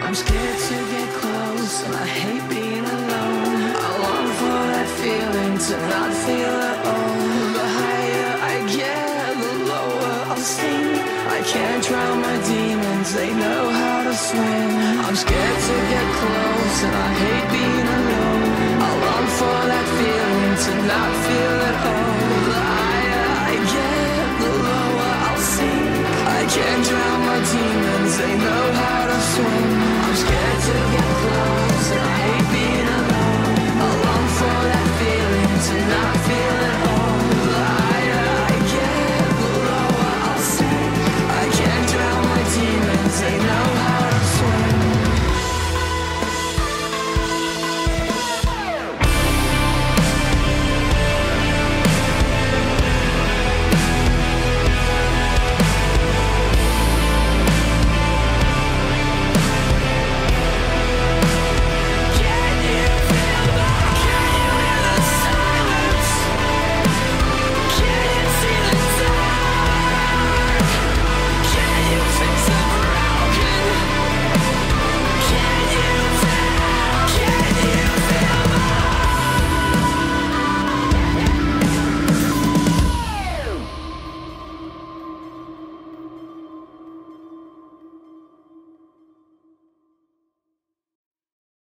I'm scared to get close, and I hate being alone. I long for that feeling to not feel at all. The higher I get, the lower I'll sink. I can't drown my demons, they know how to swim. I'm scared to get close, and I hate being alone. I long for that feeling to not feel at all. The higher I get, the lower I'll sink. I can't drown my demons, they know how to swim.